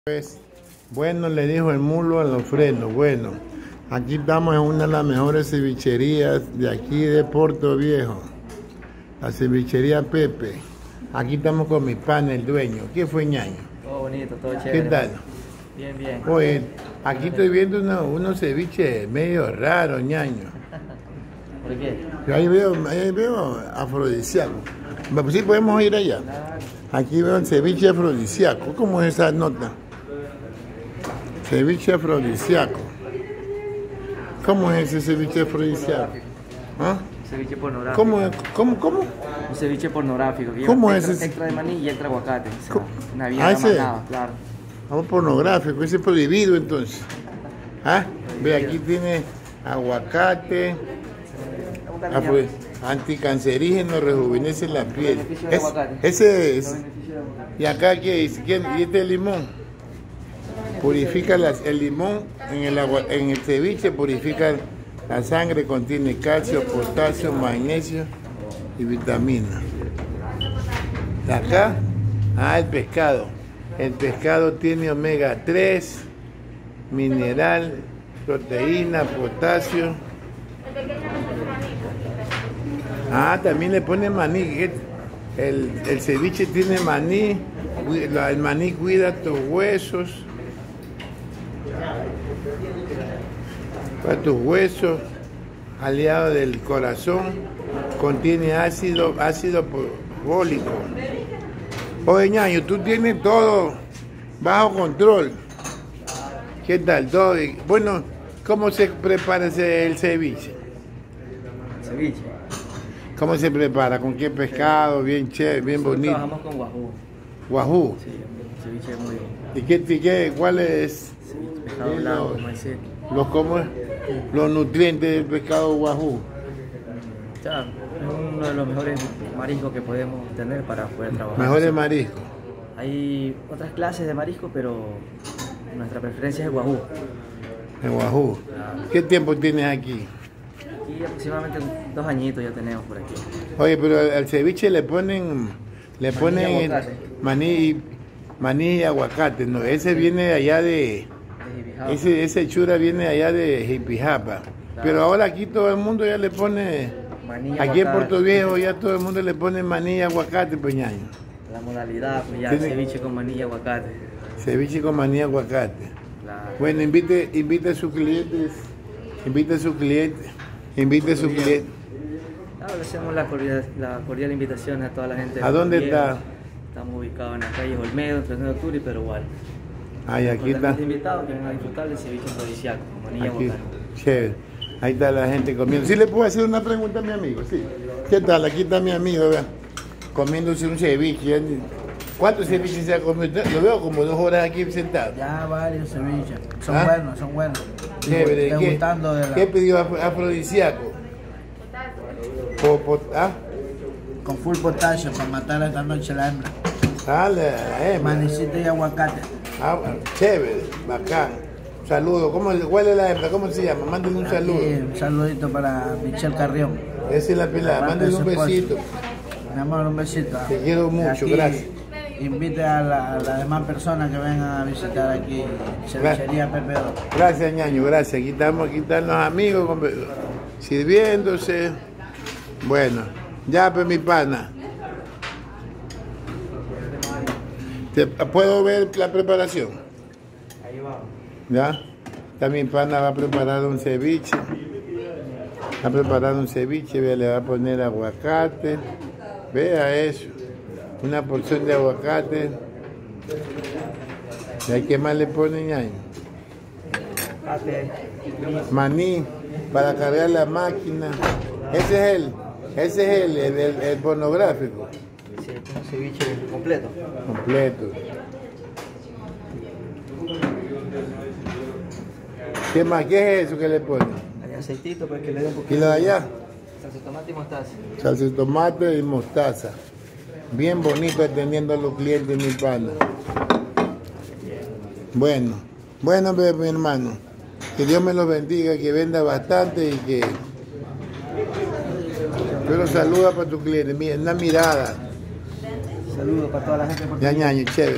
Pues, bueno, le dijo el mulo a los frenos. Bueno, aquí estamos en una de las mejores cevicherías de aquí de Puerto Viejo, la cevichería Pepe. Aquí estamos con mi pana, el dueño. ¿Qué fue, ñaño? Todo bonito, todo chévere. ¿Qué tal? Bien, bien. Oye, aquí estoy viendo unos ceviches medio raros, ñaño. ¿Por qué? Ahí veo afrodisíaco. Pues sí, podemos ir allá. Aquí veo el ceviche afrodisíaco. ¿Cómo es esa nota? Ceviche afrodisíaco. ¿Cómo es ese ceviche afrodisíaco? ¿Ah? Un ceviche pornográfico. ¿Cómo? Un ceviche pornográfico. Que ¿Cómo lleva es ese? extra de maní y extra aguacate. O sea, una Ah, vieja ese. manada, claro. Algo pornográfico, ese es prohibido entonces. ¿Ah? Ve, aquí tiene aguacate, anticancerígeno, rejuvenece la piel. Beneficio del aguacate. Ese es. Los beneficios del aguacate. ¿Y acá qué dice? ¿Y este limón? Purifica el limón en el ceviche, purifica la sangre, contiene calcio, potasio, magnesio y vitaminas. ¿Y acá? Ah, el pescado. El pescado tiene omega 3, mineral, proteína, potasio. Ah, también le pone maní. El ceviche tiene maní. El maní cuida tus huesos. Para tus huesos, aliado del corazón, contiene ácido fólico. Oye, ñaño, tú tienes todo bajo control. ¿Qué tal todo? Bueno, ¿cómo se prepara el ceviche? Ceviche. ¿Cómo se prepara? ¿Con qué pescado? Bien chévere, bien Nosotros bonito. trabajamos con guajú. Guajú. Sí, un ceviche muy ¿Y cuál es? ceviche, pescado blanco, maicet. Los nutrientes del pescado guajú? O sea, es uno de los mejores mariscos que podemos tener para poder trabajar. Mejores mariscos. Hay otras clases de marisco, pero nuestra preferencia es el guajú. El guajú. ¿Qué tiempo tienes aquí? Aquí aproximadamente 2 añitos ya tenemos por aquí. Oye, pero al ceviche le ponen y aguacate. maní y aguacate, ¿no? Ese viene de allá de... Jibijapa. Ese chura viene allá de Jipijapa. Pero ahora aquí todo el mundo ya le pone... Maní y Aquí en aguacate. Puerto Viejo ya todo el mundo le pone maní y aguacate, pues, ñaño. La modalidad, pues ya, Tiene- ceviche con maní y aguacate. Ceviche con maní y aguacate. Claro. Bueno, invite a sus clientes. Invite a sus clientes. Invite a sus clientes. Claro, le hacemos la cordial invitación a toda la gente. de ¿A dónde Puerto Viejo. está? Estamos ubicados en la calle Olmedo, entre 9 de octubre y Perú igual. Ay, aquí está. Invitados que vengan a disfrutar del ceviche afrodisíaco con maní y Aquí, aguacate. chévere. Ahí está la gente comiendo. ¿Sí le puedo hacer una pregunta a mi amigo? Sí. ¿Qué tal? Aquí está mi amigo, vea, comiéndose un ceviche. ¿Cuántos ceviches se ha comido? Lo veo como 2 horas aquí sentado. Ya varios ceviches. Son ¿Ah? buenos, son buenos. Chévere. Estoy gustando de ¿Qué pidió afrodisíaco? ¿Ah? con full potasio para matar esta noche la hembra. Ah, la hembra. Manicito y aguacate. Ah, bueno, chévere, bacán. Saludo. ¿Cuál es la hembra? ¿Cómo se llama? Mándenle un saludo. Aquí, un saludito para Michelle Carrión. Esa es la pelada. Mándenle un besito. Mi amor, un besito. Te quiero mucho, Aquí, gracias. Invite a las demás personas que vengan a visitar aquí Cevichería Pepe 2. Gracias, ñaño, gracias. Aquí están los amigos sirviéndose. Bueno, ya, pues, mi pana. ¿Puedo ver la preparación? Ahí vamos. ¿Ya? Está mi pana, va a preparar un ceviche. Va a preparar un ceviche, vea, le va a poner aguacate. Vea eso. Una porción de aguacate. ¿Y ahí qué más le pone, ñaño? Maní para cargar la máquina. Ese es el pornográfico. Sí, un ceviche completo. Completo. ¿Qué más? ¿Qué es eso que le ponen? Hay aceitito para que le dé un poquito. ¿Y lo de allá? Salsa de tomate y mostaza. Salsa de tomate y mostaza. Bien bonito atendiendo a los clientes, mi pana. Bueno, mi hermano. Que Dios me los bendiga, que venda bastante y que... Pero saluda para tu cliente, mira, una mirada. Saludos para toda la gente. Ya, ñaño, chévere.